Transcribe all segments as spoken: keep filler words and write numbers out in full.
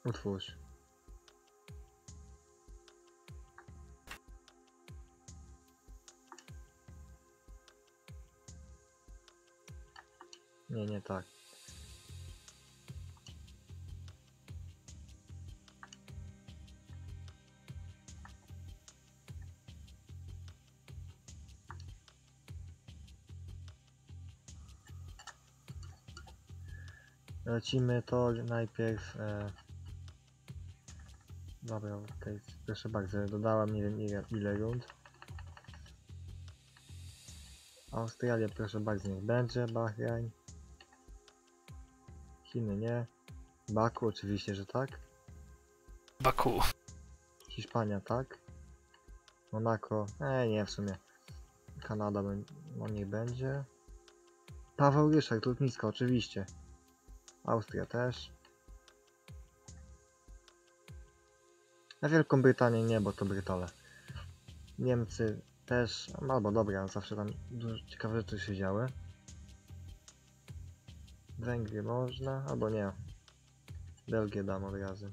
Utwórz. Nie, nie tak. Lecimy to najpierw. E... Dobra, okej, okay. Proszę bardzo, dodałam nie wiem ile, ile rund. Australia, proszę bardzo, niech będzie. Bahrain. Chiny nie. Baku, oczywiście, że tak. Baku. Hiszpania, tak. Monako, e nie w sumie. Kanada, no niech będzie. Paweł Ryszard, lotnisko, oczywiście. Austria też. Na Wielką Brytanię nie, bo to Brytole. Niemcy też, albo dobra, zawsze tam dużo ciekawe rzeczy się działy. Węgry można, albo nie. Belgię dam od razu.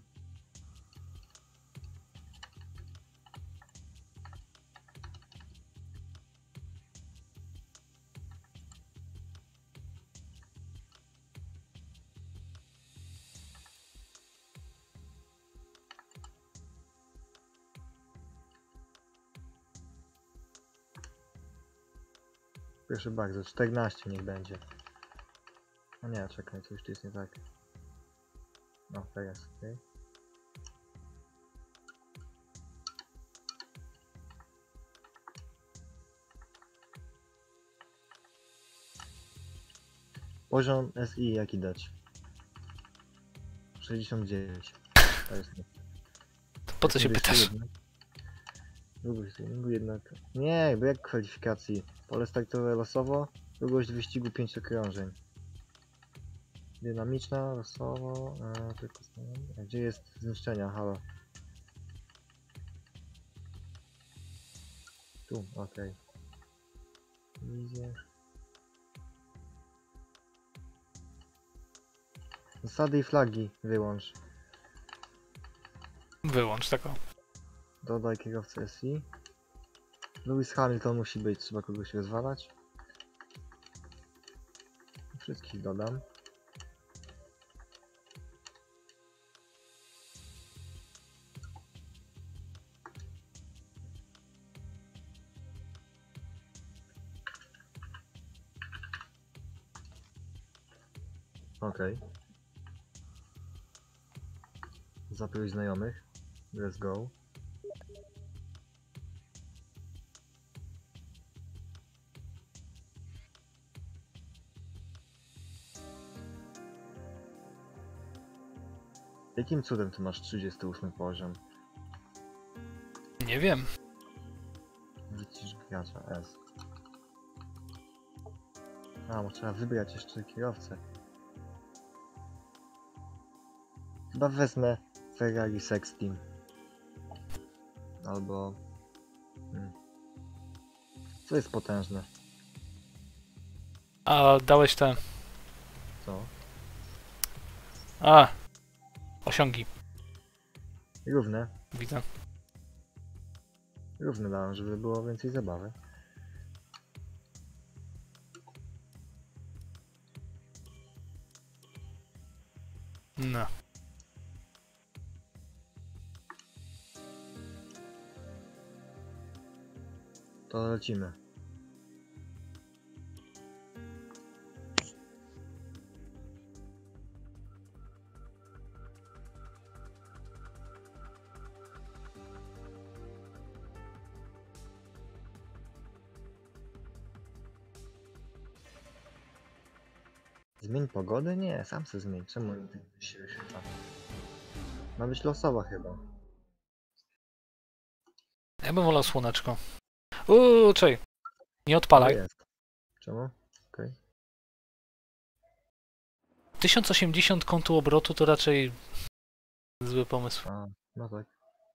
Proszę bardzo, czternaście niech będzie. No nie, czekaj, coś tu jest nie tak. No, teraz, okej. Okay. Poziom S I jaki dać? sześćdziesiąt dziewięć. To jest nie. To po co się pytasz? Długość treningu jednak. Nie, brak kwalifikacji. Pole startowe losowo. Długość wyścigu pięć okrążeń. Dynamiczna, losowo. E, tylko... Gdzie jest zniszczenia? Halo. Tu, okej. Okay. Zasady i flagi wyłącz. Wyłącz tego. Dodaj kierowcę S I. Lewis Hamilton musi być, trzeba kogoś rozwalać. Wszystkich dodam. Okej. Okay. Zaproś znajomych. Let's go. Jakim cudem ty masz trzydziesty ósmy poziom? Nie wiem. Wycisz gracza S. A, bo trzeba wybrać jeszcze kierowcę. Chyba wezmę Ferrari Sex Team. Albo... Hmm. Co jest potężne? A dałeś te... Co? A! Osiągi. Równe. Widzę. Równe dałem, żeby było więcej zabawy. No. To lecimy. Zmień pogodę? Nie, sam se zmień. Czemu nie się wyświetla? Ma być losowa chyba. Ja bym wolał słoneczko. Uuu, czej. Nie odpalaj. Jest. Czemu? Okej. Okay. tysiąc osiemdziesiąt kątu obrotu to raczej zły pomysł. A, no tak.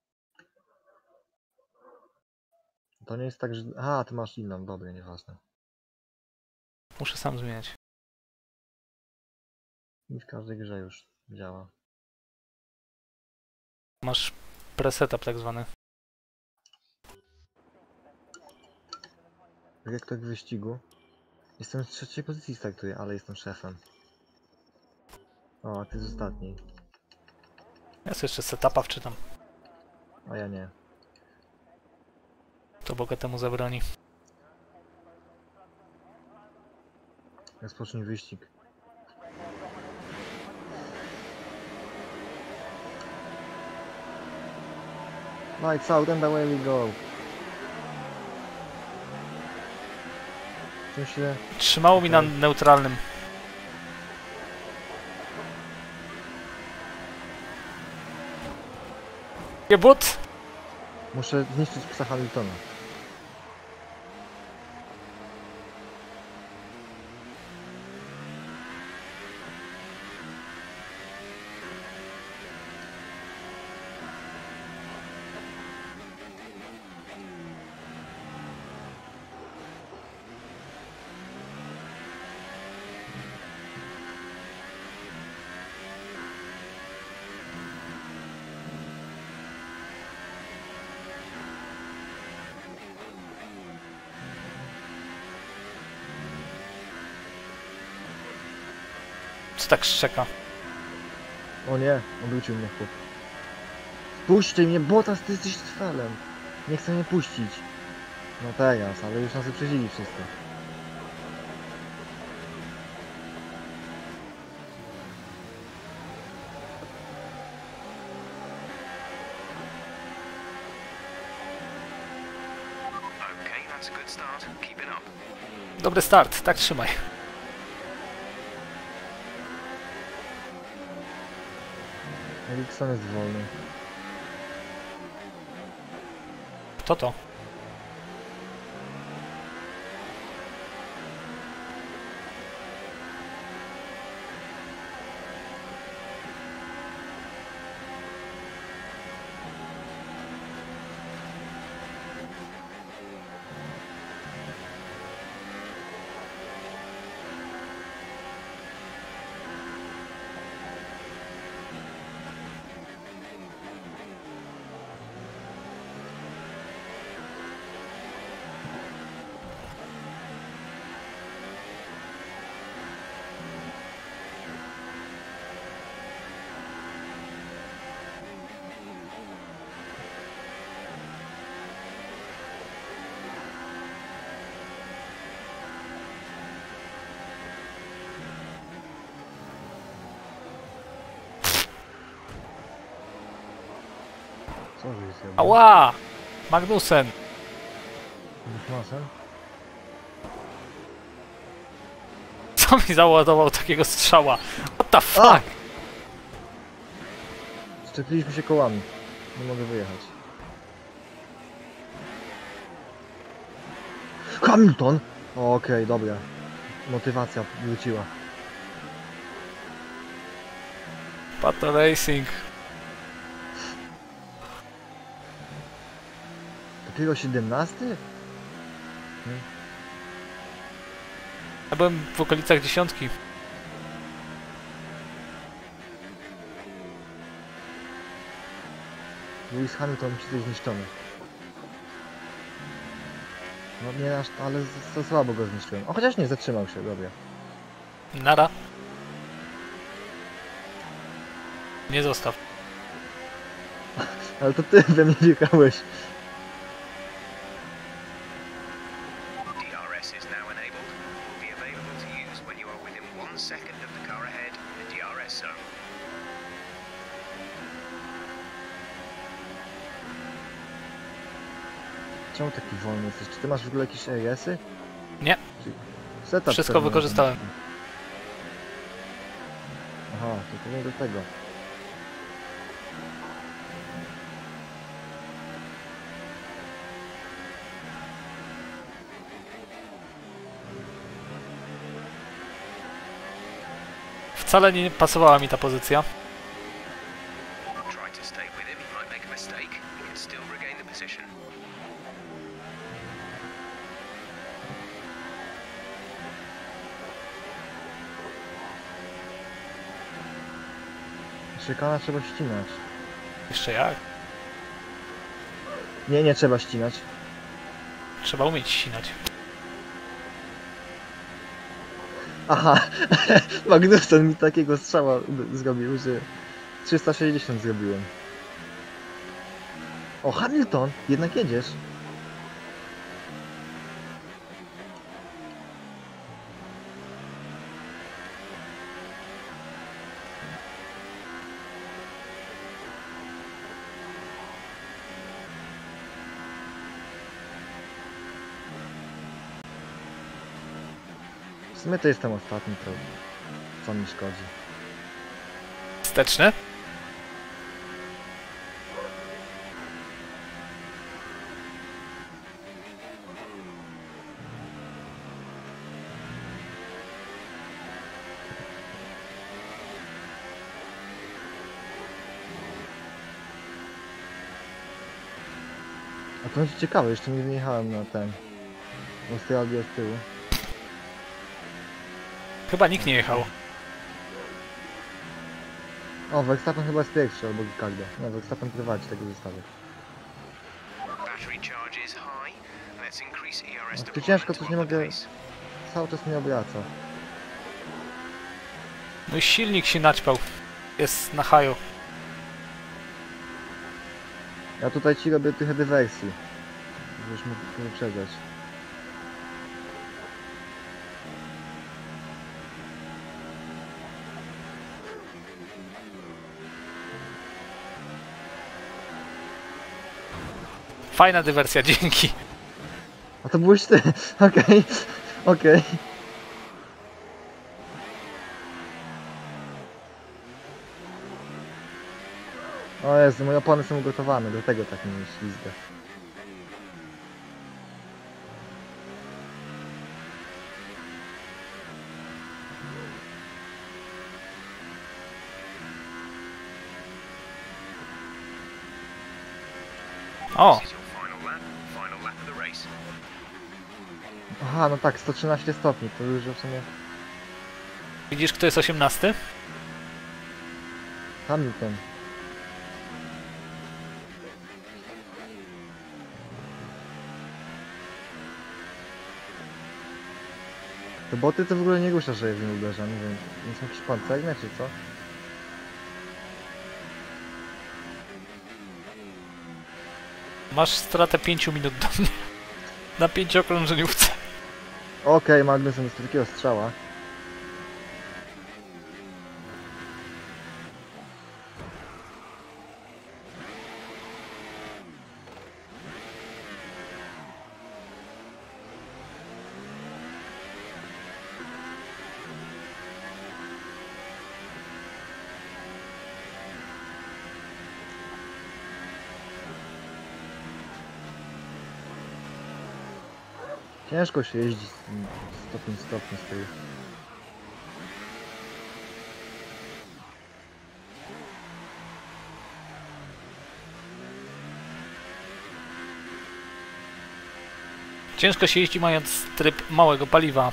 To nie jest tak, że... A, ty masz inną, dobre, nieważne. Muszę sam zmieniać. I w każdej grze już działa. Masz presetup tak zwany. Dyrektor wyścigu. Jestem z trzeciej pozycji startuję, ale jestem szefem. O, a ty z ostatniej. Ja sobie jeszcze setupa wczytam. A ja nie. To bogatemu zabroni. Rozpocznij wyścig. Lights out and away we go. Czym się... Trzymało mi na Okej. neutralnym. Jebut! Muszę zniszczyć psa Hamiltona. Co tak szczeka? O nie, obrócił mnie chłop. Puśćcie mnie, Bottas, ty jesteś trwalem. Nie chcę mnie puścić. No teraz, ale już nas wyprzedzili wszyscy. Okay, that's a good start. Keep it up. Dobry start, tak trzymaj. Eriksson jest wolny. Kto to? Co żeś zrobił? Ała! Magnussen! Buchmasem? Co mi załadował takiego strzała? What the A! fuck? Szczepiliśmy się kołami. Nie mogę wyjechać. Hamilton! O, Okej, dobra. Motywacja wróciła. Pato Racing. Dopiero siedemnasty? Ja byłem w okolicach dziesiątki. Lewis Hamilton musi coś zniszczony. No nie aż, ale z- to słabo go zniszczyłem. O, chociaż nie, zatrzymał się, dobra. Nara. Nie zostaw. Ale to ty we mnie wjechałeś. D R S is now enabled. Will be available to use when you are within one second of the car ahead in the D R S zone. Czemu taki wolny jesteś? Czy ty masz w ogóle jakieś A S-y? Nie. Czy setup Wszystko pewnie wykorzystałem. masz? Aha, to nie do tego. Wcale nie pasowała mi ta pozycja. Try to stay with him. He might make a mistake. He can still regain the position. Szykana trzeba ścinać. Jeszcze jak? Nie, nie trzeba ścinać. Trzeba umieć ścinać. Aha, Magnussen mi takiego strzała d- zrobił, że trzysta sześćdziesiąt zrobiłem. O, Hamilton, jednak jedziesz. W sumie to jestem ostatni, to co mi szkodzi. Wsteczny? A to będzie ciekawe, jeszcze nie wyjechałem na ten. Australię z tyłu. Chyba nikt nie jechał. O, Verstappen chyba jest pierwszy, albo Ricardo. Nie, Verstappen prowadzi tego zestawu. Battery charge is high. Let's increase E R S No, tu deployment ciężko, to coś nie up the mogę... pace. Cały czas mnie obraca. No i silnik się naćpał. Jest na haju. Ja tutaj ci robię trochę dywersji. Żebyś mógł wyprzedzać. Fajna dywersja, dzięki. A to byłeś ty! Okej, okej. O Jezu, moje opony są ugotowane, do tego tak mnie ślizga. O, This is your final lap. Final lap of the race. Aha, no tak, sto trzynaście stopni, to już w sumie widzisz kto jest osiemnasty? Hamilton. To boty to w ogóle nie rusza, że je w nie uderza, nie wiem. Nie są jakieś pancerne czy co? Masz stratę pięciu minut do mnie. Na pięciokrążeniówce. Okej, Magnussen jest takiego strzała. Ciężko się jeździ z tym stopień stopni z tyłu. Ciężko się jeździ mając tryb małego paliwa.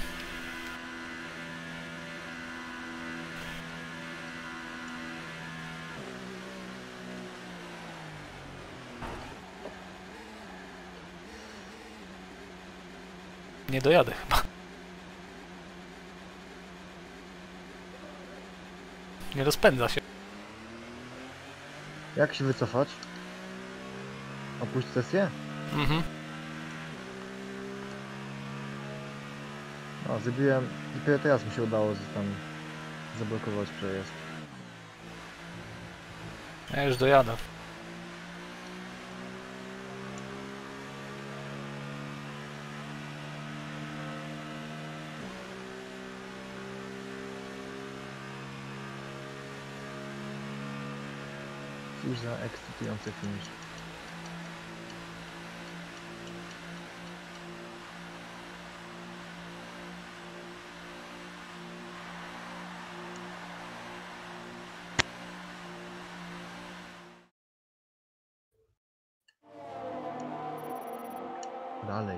Nie dojadę chyba. Nie rozpędza się. Jak się wycofać? Opuść sesję? Mhm. No, zrobiłem... Dopiero teraz mi się udało z- tam zablokować przejazd. Ja już dojadę. Cóż za ekscytujący finish. Dalej.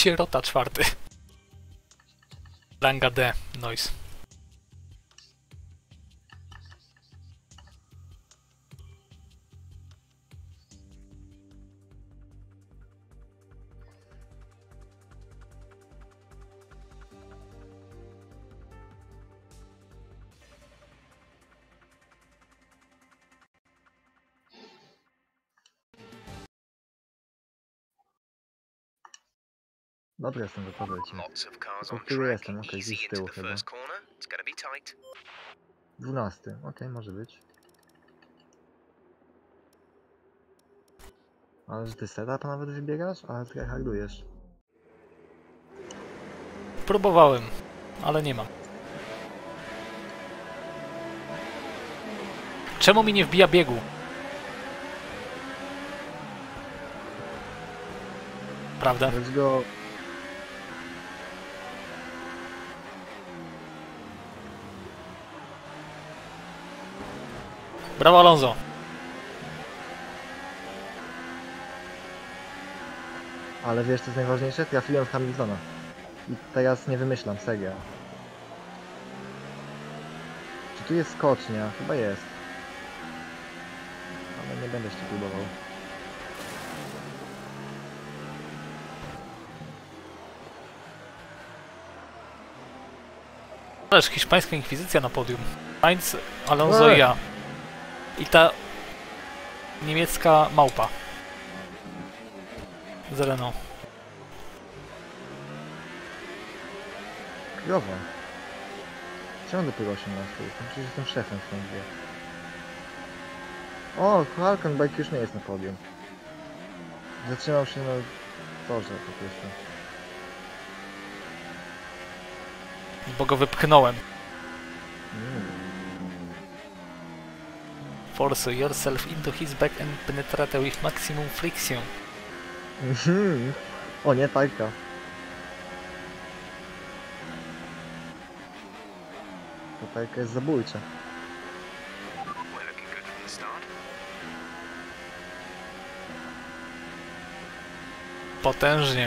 Sierota czwarty. Ranga D, noise. Dobra, jestem gotowy, lecimy. Lots of cars Po on który track. jestem? Okej, gdzieś Easy z tyłu into the chyba. first corner. It's gonna be tight. Dwunasty, okej, może być. Ale że ty setup nawet wybierasz? Ale ty hardujesz. Próbowałem, ale nie mam. Czemu mi nie wbija biegu? Prawda? Let's go. Brawo, Alonso. Ale wiesz co jest najważniejsze? Trafiłem w Hamiltona. I teraz nie wymyślam, serio. Czy tu jest skocznia? Chyba jest. Ale nie będę jeszcze próbował. Ależ hiszpańska inkwizycja na podium. Sainz, Alonso Ej. i ja. I ta niemiecka małpa. Z Renault. Krowa. Czemu dopiero osiemnaście jestem? Przecież jestem szefem w tym grze. O, Halkenbeck już nie jest na podium. Zatrzymał się na torze po prostu. Bo go wypchnąłem. Mm. Force yourself into his back and penetrate with maximum friction. Mhm. O nie, tajka. Ta tajka jest zabójcza. We're looking good from the start. Potężnie.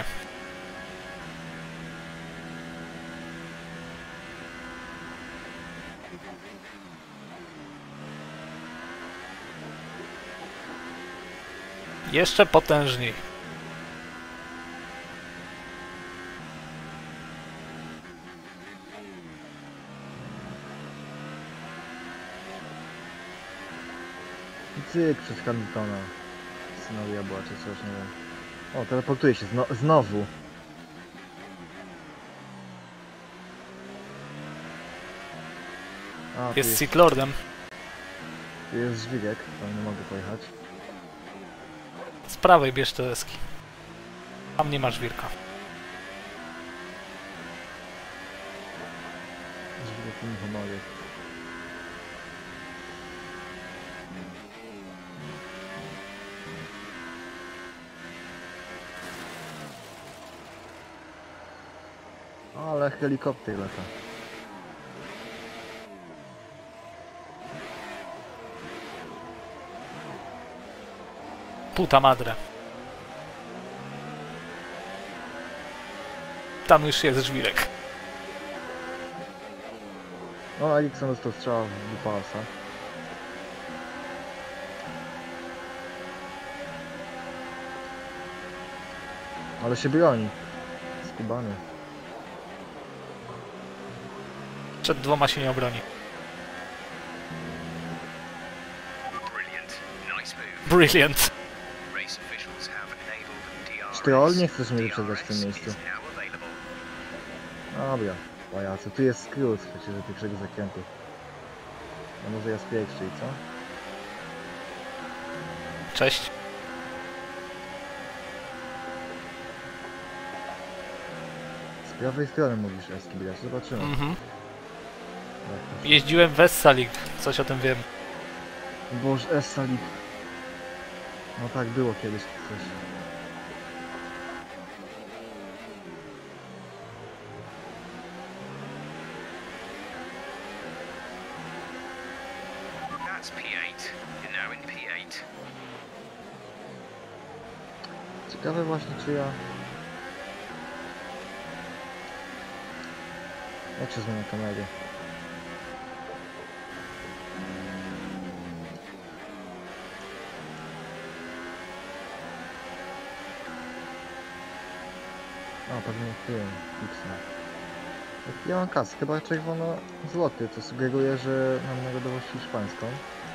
Jeszcze potężniej. I cyk przez Hamiltona. Synovia była czy coś, nie wiem. O, teleportuje się zno znowu. A, tu Jest jest, Sith Lordem. tu jest dźwigek, tam nie mogę pojechać. Z prawej bierz te deski. Tam nie masz wirka. Dźwigek mi pomogę. Ale helikopter lata. Puta madre. Tam już jest żwirek. No, Erikson dostał strzał w dupasa. Ale się broni. Skubany. Przed dwoma się nie obroni. Brilliant. Nice move. Brilliant. Race officials have enabled D R S. Stroll, nie chcesz mnie wyprzedzać w D R S tym miejscu. is now available. Dobra, pajacu. Tu jest skrót przecież do pierwszego zakrętu. No może ja z pierwszej, co? Cześć. Z prawej strony mówisz Eski brać, zobaczymy. Mhm. Jak to się- Jeździłem w Essalik, coś o tym wiem. Boże, Esalik. No tak, było kiedyś coś. That's P eight. You're now in P eight. Ciekawe właśnie, czy ja... Jak się zmienia kamery? A, pewnie tym, Xem. Ja mam kas, chyba czerwono-złoty, co sugeruje, że mam narodowość hiszpańską.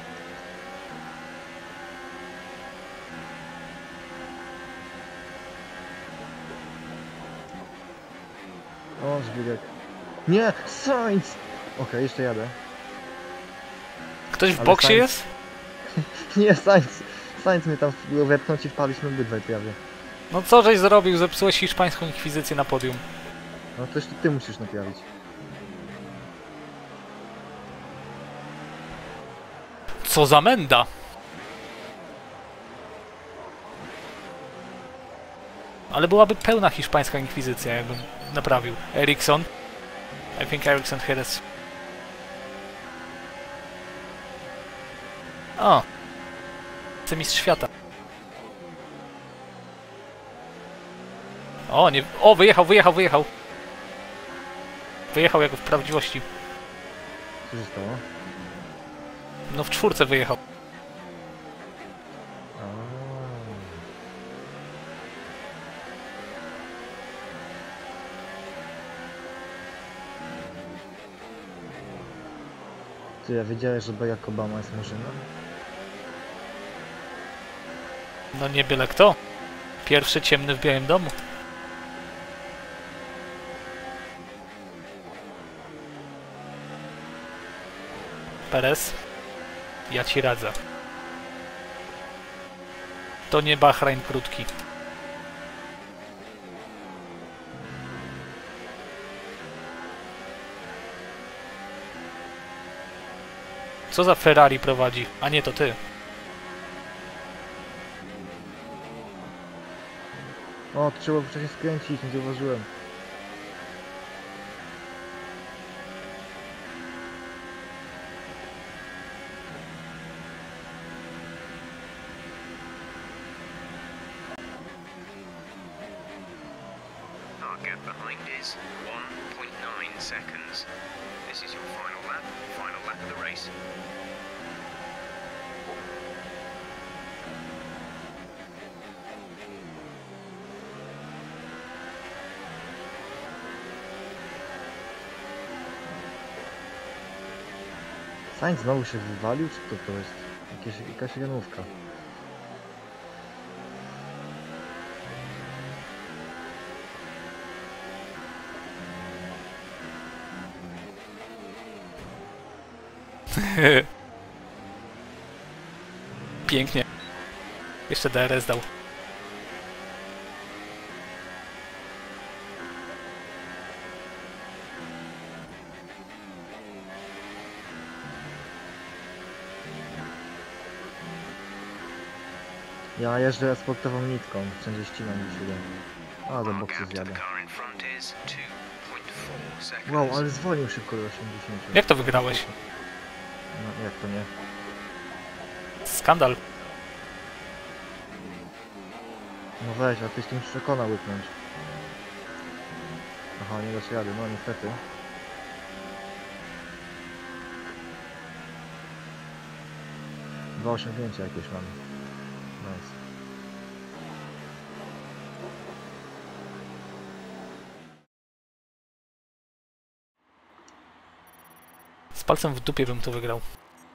O, żwirek. Nie! Sainz! Okej, jeszcze jadę. Ktoś w Ale boksie Sainz- jest? Nie, Sainz! Sainz mnie tam wepchnąć i wpadliśmy obydwaj prawie. No co żeś zrobił? Zepsułeś hiszpańską inkwizycję na podium. No to jeszcze ty musisz naprawić. Co za menda! Ale byłaby pełna hiszpańska inkwizycja, jakbym naprawił. Ericsson. I think Ericsson has... O! Mistrz świata. O, nie... O, wyjechał, wyjechał, wyjechał. Wyjechał jako w prawdziwości. Co się stało? No w czwórce wyjechał. A. Ty, ja wiedziałeś, że Barack Obama jest murzynem? No nie byle kto. Pierwszy ciemny w Białym Domu. Perez. Ja ci radzę. To nie Bahrain krótki. Co za Ferrari prowadzi? A nie, to ty. O, to trzeba wcześniej skręcić, nie zauważyłem. Our gap behind is one point nine seconds. This is your final lap, final lap of the race. Sainz znowu się wywalił, czy kto to jest? Jakieś, jakaś renówka. Pięknie. Jeszcze D R S dał. Ja jeżdżę sportową nitką, wszędzie ścinam i siłę. A, do Our boksu gap to zjadę. the car in front is two point four seconds. Wow, ale zwolnił szybko do osiemdziesięciu. Jak to wygrałeś? No, jak to nie? Skandal. No weź, a tyś tym przekona łyknąć. Aha, nie dasz rady, no niestety. Dwa osiągnięcia jakieś mamy. Nice. Z palcem w dupie bym to wygrał.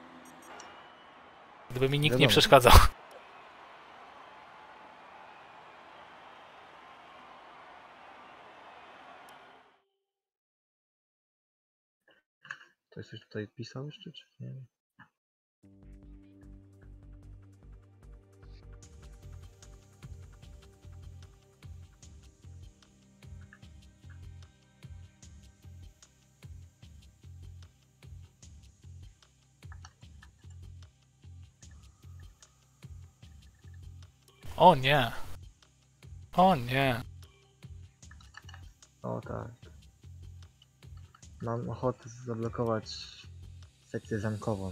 Gdyby mi nikt nie Wiadomo. przeszkadzał. Ktoś coś tutaj pisał jeszcze, czy nie? O nie. O nie. O tak. Mam ochotę zablokować sekcję zamkową.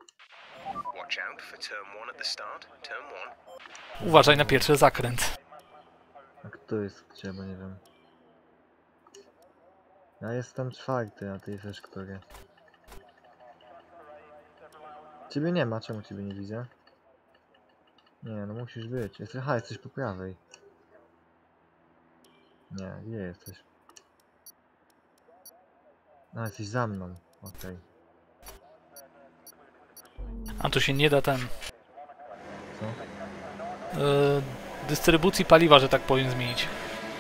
Watch out for turn one at the start. Turn one. Uważaj na pierwszy zakręt. A kto jest gdzie, bo nie wiem. Ja jestem czwarty, a ty wiesz, który. Ciebie nie ma, czemu ciebie nie widzę? Nie, no musisz być. Jesteś, aha, jesteś po prawej. Nie, gdzie jesteś? A, jesteś za mną. Okej. A tu się nie da ten... Co? Yy, dystrybucji paliwa, że tak powiem, zmienić.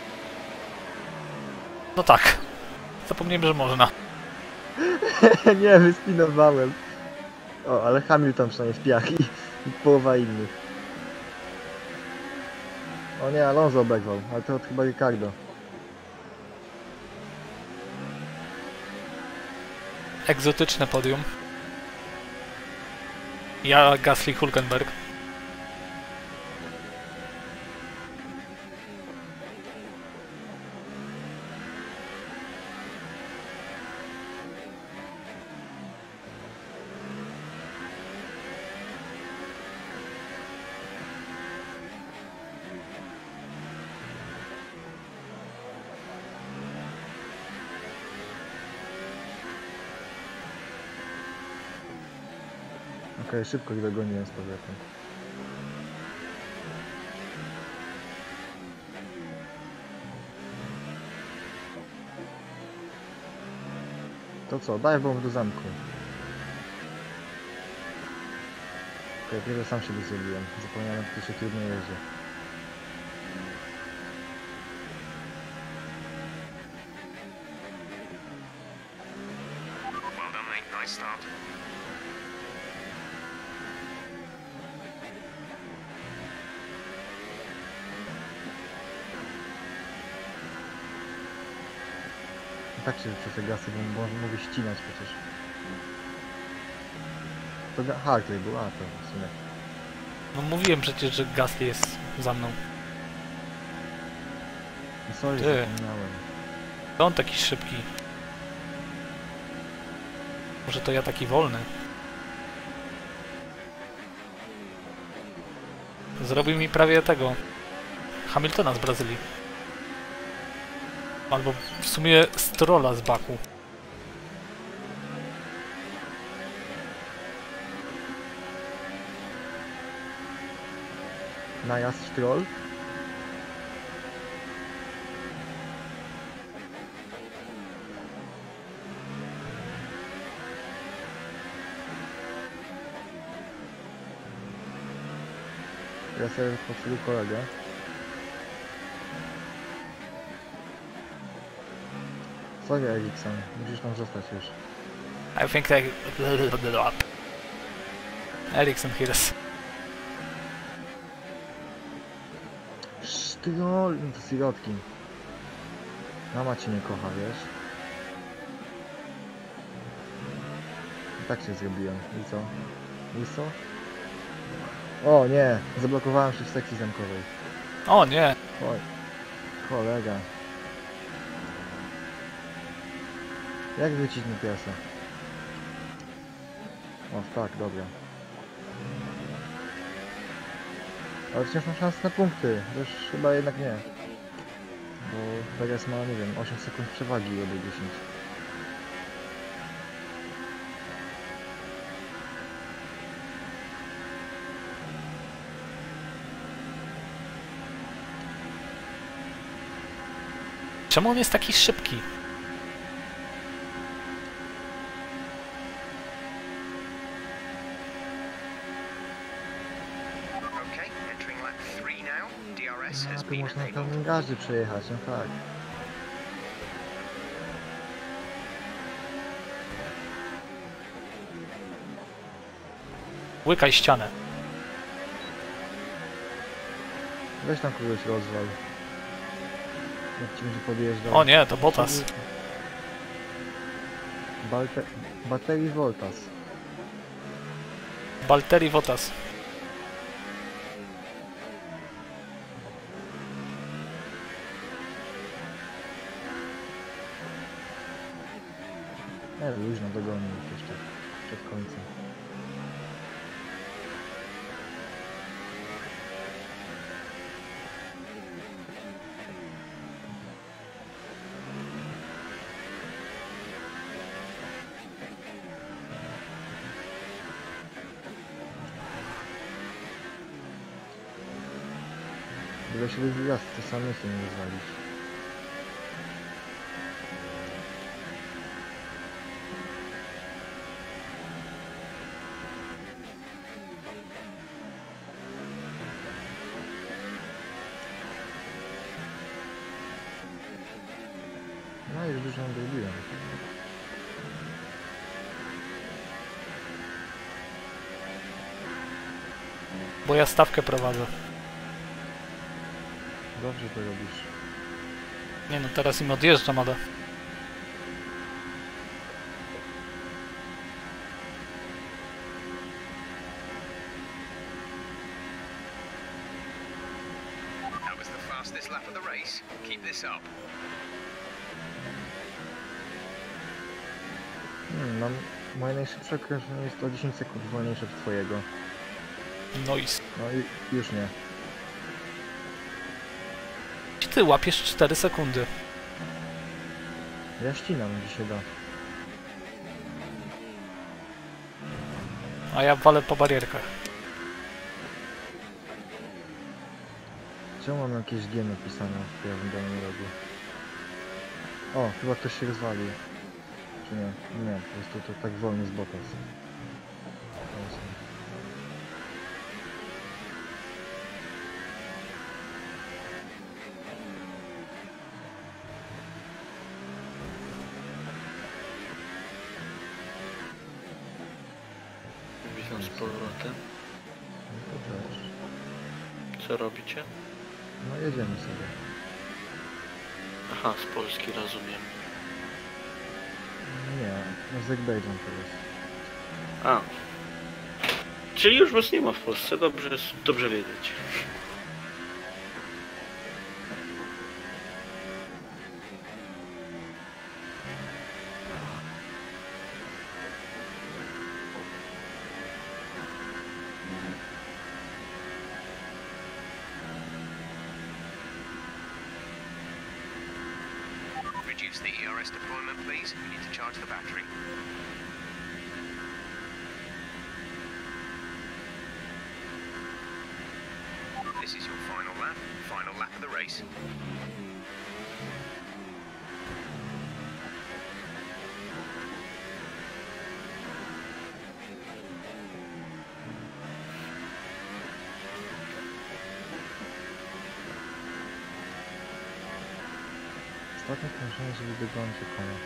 No tak. Zapomniałem, że można. Nie, wyspinowałem. O, ale Hamilton przynajmniej w piach i, i połowa innych. O nie, Alonso obegwał, ale to chyba Ricardo. Egzotyczne podium. Ja, Gasly, Hulkenberg. Okej, szybko ich dogoniłem z powrotem. To co, daj bomb do zamku. Okej, okay, sam siebie zrobiłem. Zapomniałem, jak to się trudno jeździ. Well done, mate. Nice start. I tak się przez te gasy, bo mo- mogę ścinać przecież. To ga- Hartley był, a to w sumie. No mówiłem przecież, że Gasly jest za mną. No sorry, Ty. zapomniałem. To on taki szybki. Może to ja taki wolny. Zrobił mi prawie tego Hamiltona z Brazylii. Albo w sumie Strolla z Baku. Najazd Stroll. Ja sobie potrzebuję kolegę. Sorry, Erikson, musisz tam zostać już. I think that... Ericsson heals. Stroll, no to sirotki. Mama cię nie kocha, wiesz? I tak się zrobiłem. I co? I co? O nie! Zablokowałem się w sekcji zamkowej. O nie! Oj. Kolega. Jak wrócić na piasę? O, tak, dobra. Ale wciąż mam szansę na punkty. To już chyba jednak nie. Bo teraz ma, nie wiem, osiem sekund przewagi albo dziesięć. Czemu on jest taki szybki? Okay, entering lap three now. D R S A has tu been można enabled. tam garzy przejechać, no tak. Łykaj ścianę. Weź tam kogoś rozwal. Jak ci będzie podjeżdżał. O nie, to Bottas. Balte... Baterii Voltas. Valtteri Bottas. Nie, luźno dogonił już jeszcze przed końcem. Żeby się gwiazd, to sam nie chcę nie rozwalić. No i dużo nam zrobiłem. Bo ja stawkę prowadzę. Dobrze to robisz. Nie no, teraz im odjeżdżam, ale... That was the fastest lap of the race. Keep this up. Hmm, mam... Moje najszybsze okrążenie jest o dziesięć sekund wolniejsze od twojego. Noise. No i już nie. Ty łapiesz cztery sekundy. Ja ścinam, gdzie się da. A ja walę po barierkach. Czemu mam jakieś G napisane w prawym dolnym rogu? O, chyba ktoś się rozwalił. Czy nie? Nie, po prostu to tak wolny z Bottas. Witam z powrotem. No to też. Co robicie? No jedziemy sobie. Aha, z Polski rozumiem. Nie, Azerbejdżan to jest. A. Czyli już was nie ma w Polsce, dobrze, dobrze wiedzieć. Reduce the E R S deployment, please. We need to charge the battery. This is your final lap. Final lap of the race. Ostatnie krążenie, żeby dogonić konia.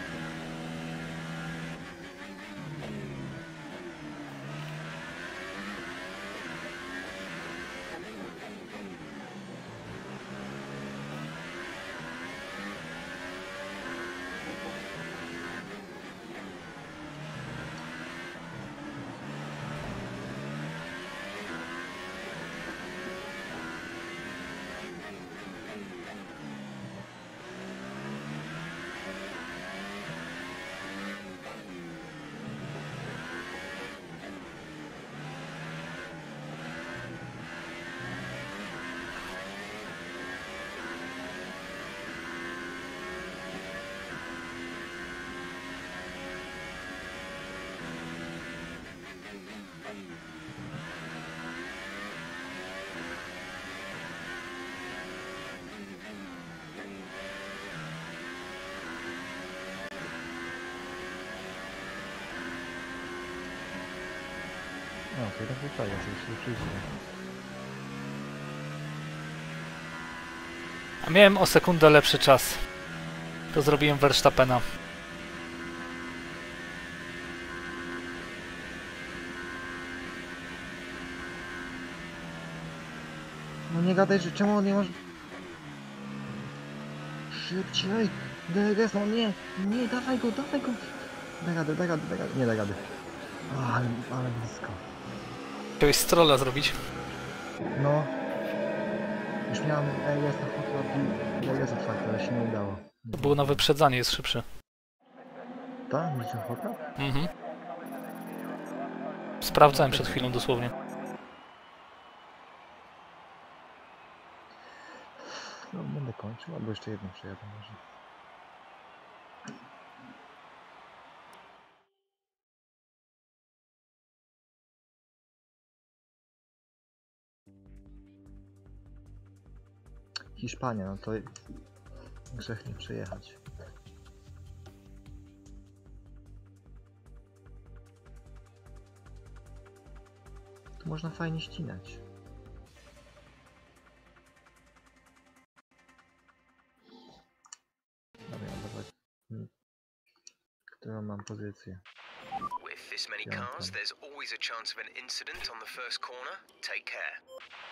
No, to jednak wypadaje, coś się przyjdzie. A miałem o sekundę lepszy czas. To zrobiłem Verstappena. No nie gadaj, że czemu on nie może... Szybciej! D G S, no nie! Nie, dawaj go, dawaj go! Da radę, da radę, da radę. Nie da rady. O, ale, ale blisko. Chciałeś strolla zrobić? No. Już miałem E S na fotlap i D G S otwarte, ale się nie udało. To było na wyprzedzanie, jest szybszy. Tak? Widzisz ten fotlap? Mhm. Sprawdzałem przed chwilą dosłownie. No, będę kończył, albo jeszcze jedną przejadę może. Hiszpania, no to grzech nie przejechać. Tu można fajnie ścinać. Dobra, zobacz, którą mam pozycję. With this many Yeah, cars, okay. there's always a chance of an incident on the first corner. Take care.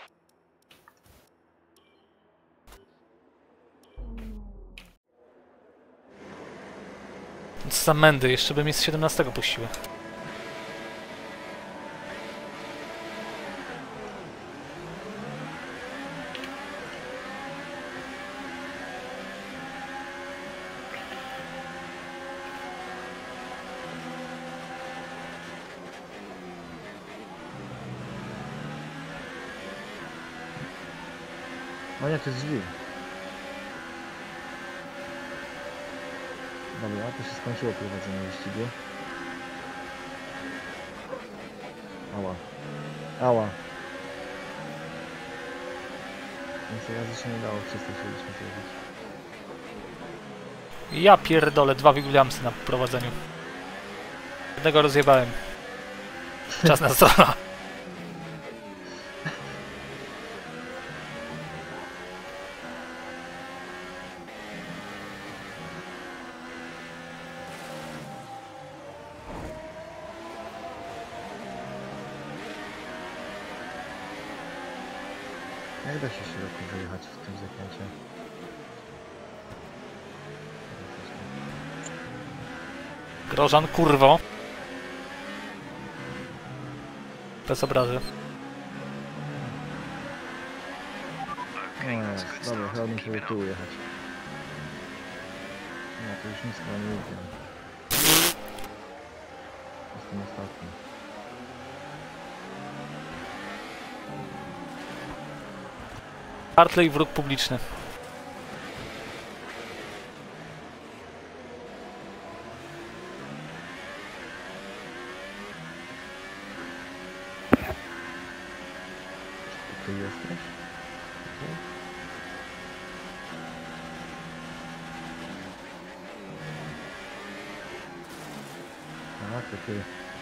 Co za mędy, jeszcze by mnie z siedemnastego puściły. O nie, to jest drzwi. Dobra, to się skończyło prowadzenie wyścigu. Ała. Ała. Więcej razy się nie dało, przestaliśmy zrobić. Ja pierdolę, dwa Williamsy na prowadzeniu. Jednego rozjebałem. Czas na strona. Jak da się szeroko wyjechać w tym zakręcie? Grożan, kurwo. Bez obrazy. No jest, dobra, chyba muszę do tyłu jechać. No to już nic chyba nie mówię. Jestem ostatni. Hartley, wróg publiczny. Ty jesteś? A, to ty.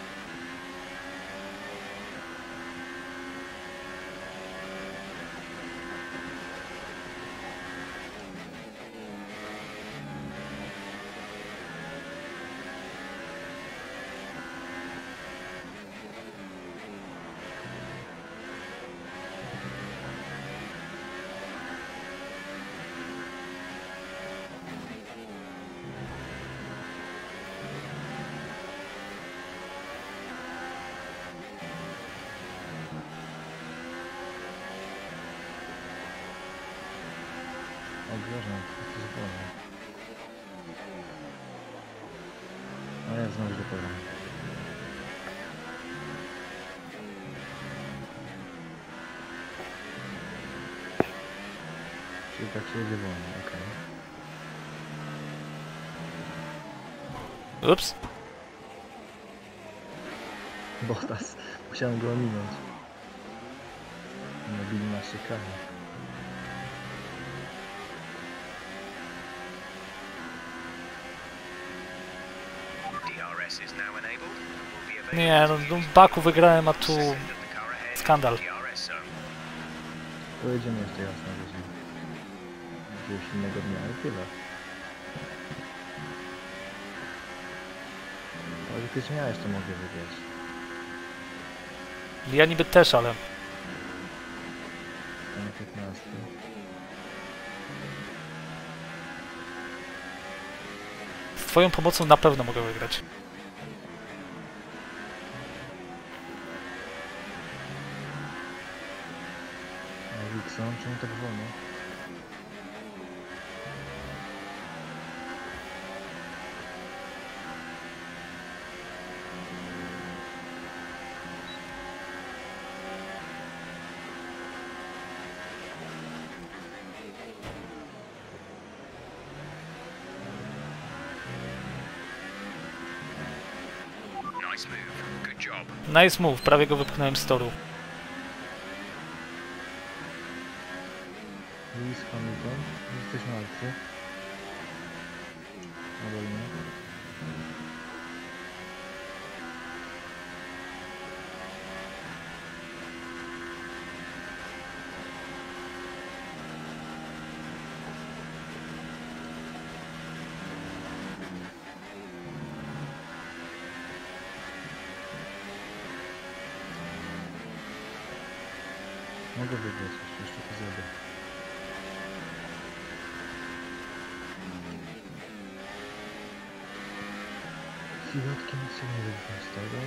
O, grożę, to jest wolno. No ja znowu do pola. Czyli tak się jedzie wolno, okej. Ups. Bottas, musiałem go ominąć. Nabili na szykanie. D R S is now enabled. Will be available Nie, no, to no use w Baku wygrałem, a one tu second of the car ahead. skandal. D R S zone. Pojedziemy jeszcze raz na wyżej. Jakiegoś innego dnia i tyle. Teoretycznie ja jeszcze mogę wygrać. Ja niby też, ale Na piętnasty. z twoją pomocą na pewno mogę wygrać. A Wixon, czemu tak wolno? Nice move. Good job. Nice move, prawie go wypchnąłem z toru. Lewis Hamilton. Jesteśmy martwi. Albo nie. Mogę wygrać jeszcze, jeszcze to zrobię. Chwilotki nic się nie wygram z tego.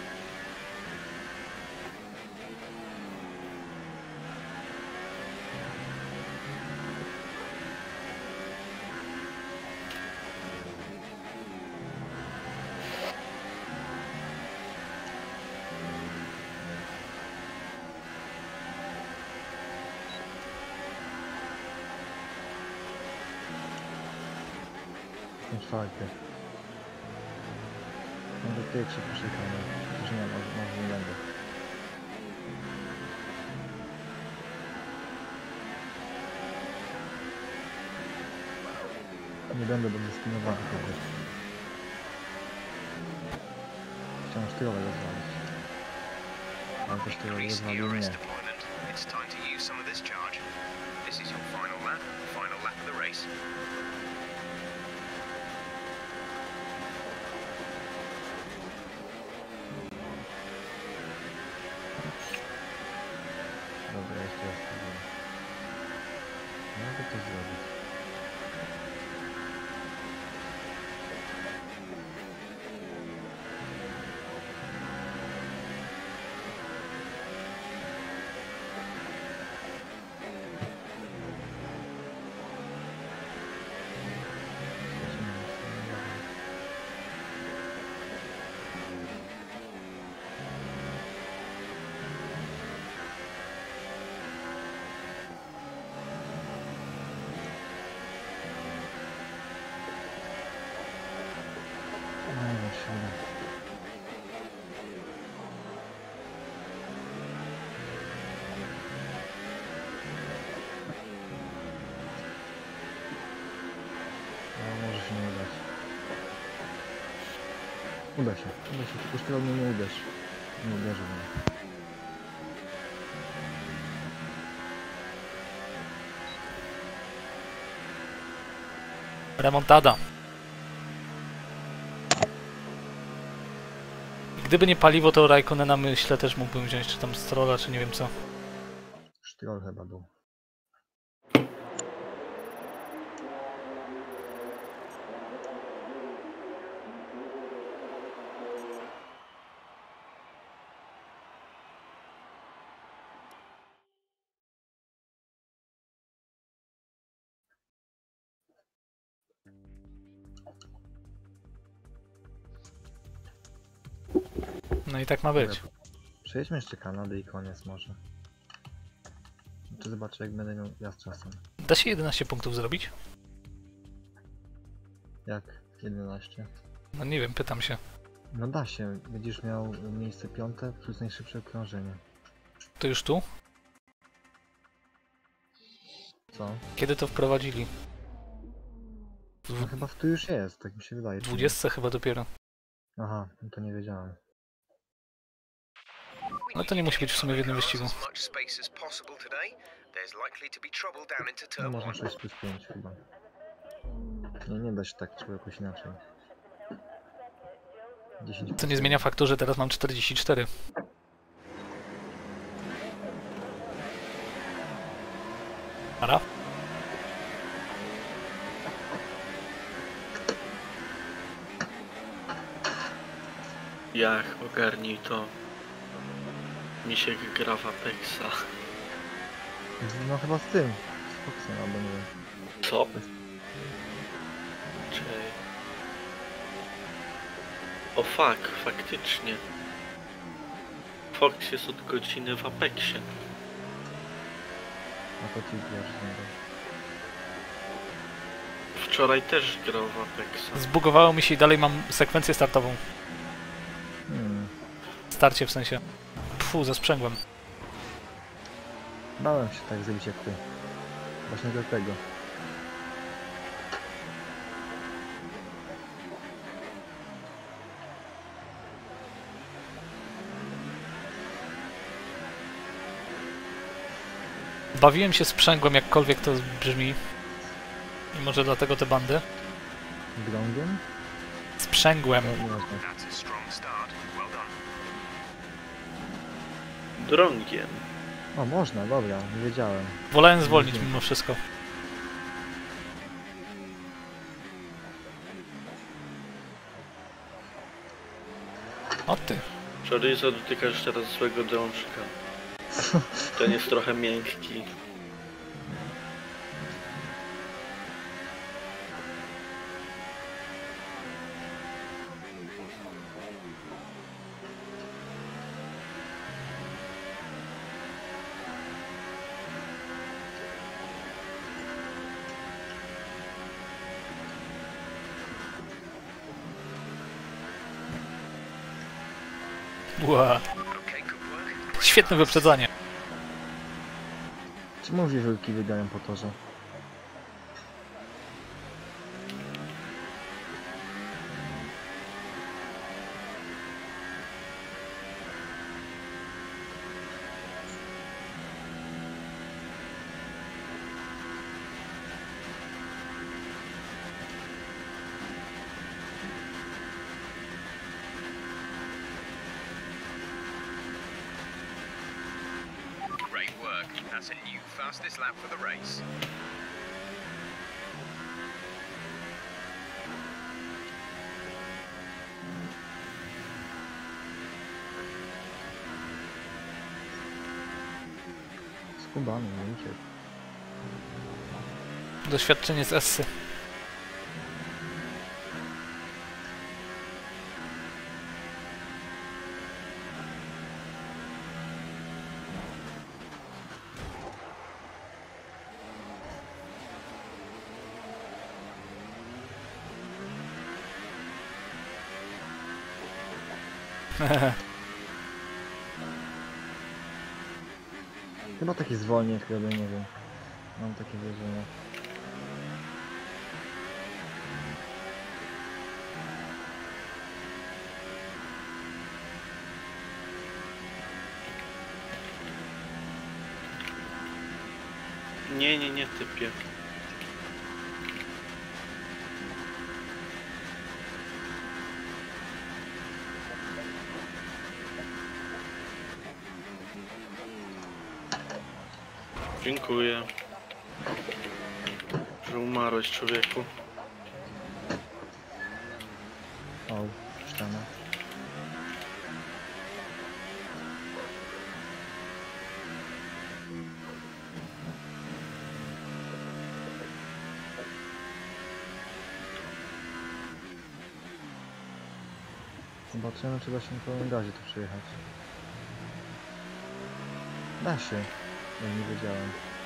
Czwarty. Może pierwszy poczekamy. Chociaż nie, może, może nie będę. Nie będę, bo zdyscyplinowany kogoś. Chciałem sztylowe rozwalić. Ale też sztylowe Increase rozwalił D R S mnie. deployment. It's time to use some of this charge. This is your final lap, final lap of the race. Dobra, jeszcze raz spróbuję. Mogę to zrobić. No nie wiem, się uda. No może się nie udać. Uda się, uda się, tylko sztylo mnie nie uderz. Nie uderzy mnie. Remontada. Gdyby nie paliwo, to Raikkonena myślę też mógłbym wziąć, czy tam Strolla, czy nie wiem co. Sztyl chyba był. No i tak ma być. Przejdźmy jeszcze Kanadę i koniec może. Czy zobaczę jak będę miał ja z czasem. Da się jedenaście punktów zrobić? Jak jedenaście? No nie wiem, pytam się. No da się, będziesz miał miejsce piąte plus najszybsze okrążenie. To już tu? Co? Kiedy to wprowadzili? No chyba w tu już jest, tak mi się wydaje. W czy nie? dwudziestce chyba dopiero. Aha, no to nie wiedziałem. No to nie musi być w sumie w jednym wyścigu. As much space as possible today. There's likely to be trouble down into No turn można one. sześć plus pięć chyba. Nie, nie da się tak, trzeba jakoś inaczej. dziesięć Co nie zmienia faktu, że teraz mam czterdzieści cztery. Ara? Jak ogarnij to. Misiek gra w Apexa. No chyba z tym. Z Foxem albo nie wiem. Co? Czej. O fuck, faktycznie. Fox jest od godziny w Apexie. No to ci wiesz z niego. Wczoraj też grał w Apexa. Zbugowało mi się i dalej mam sekwencję startową. Hmm. Starcie w sensie. Pfu, zasprzęgłem. Bałem się tak zrobić jak ty. Właśnie dlatego. Bawiłem się sprzęgłem, jakkolwiek to brzmi. I może dlatego te bandy. Grągiem? Sprzęgłem. No, nie ważne. That's a strong start. Well done. Drągiem. O, można, dobra, nie wiedziałem. Wolałem zwolnić mimo wszystko. O ty. Chorizo, dotykasz teraz złego drążka. Ten jest trochę miękki. Ła. Okay, good work. Świetne wyprzedzanie. Czy mówi wielki biegają po torze? Great work. That's a new fastest lap for the race. Skubany, nie uciekł. Doświadczenie z Essy. Chyba taki zwolnię, chyba nie wiem. Mam takie wrażenie. Nie, nie, nie, typie. Dziękuję. Że umarłeś, człowieku. O, ściana. Zobaczymy, czy da się na pełnym gazie tu przyjechać. Da się. Ja nie wiedziałem.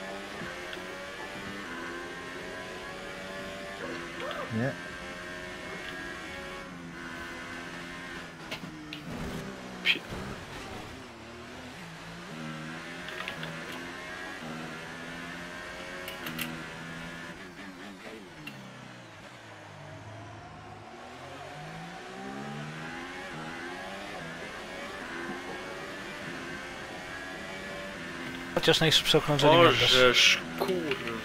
Nie. Psi- Chociaż najszybsze okrążenie nie oddasz. Bożeż, kurwa.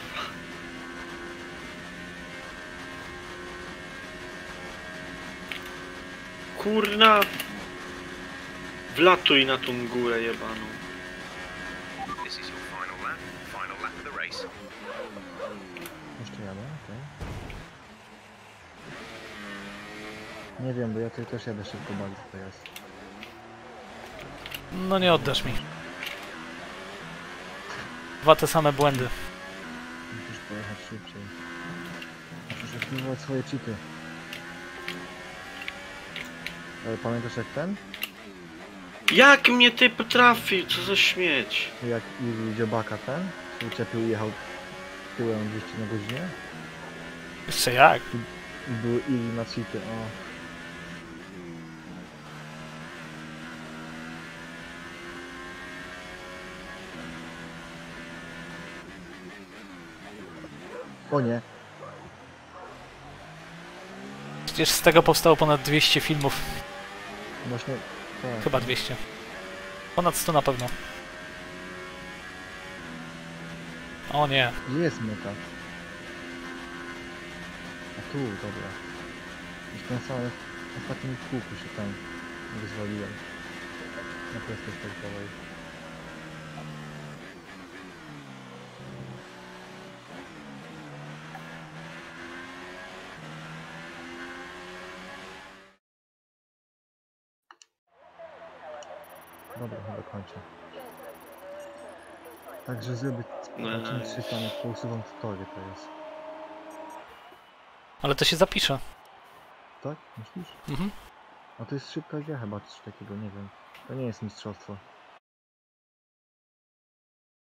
Kurna! Wlatuj na tą górę jebaną. This is your final lap. Final lap of the race. Jeszcze jadę, okej. Nie wiem, bo ja tutaj też jadę szybko bardzo teraz. No nie oddasz mi. Dwa te same błędy. Musisz pojechać szybciej. Musisz aktywować swoje cheaty. Ale pamiętasz jak ten? Jak mnie ty potrafi? Co za śmieć? Jak Iri Dziobaka ten? Się uczepił i jechał tyłem dwieście na godzinę? Jeszcze jak? I był Iri na cheaty, o. O nie. Przecież z tego powstało ponad dwieście filmów. Właśnie... Tak. Chyba dwieście. Ponad sto na pewno. O nie. Gdzie jest meta? A tu, dobra. Już na samym ostatnim kółku się tam wyzwoliłem. Na prostej startowej. Dobra, chyba kończę. Także zrobię Nice. trzy stanie, pousuwam tutorial teraz. Ale to się zapisze. Tak? Myślisz? Mhm. A to jest szybka gra chyba, coś takiego, nie wiem. To nie jest mistrzostwo.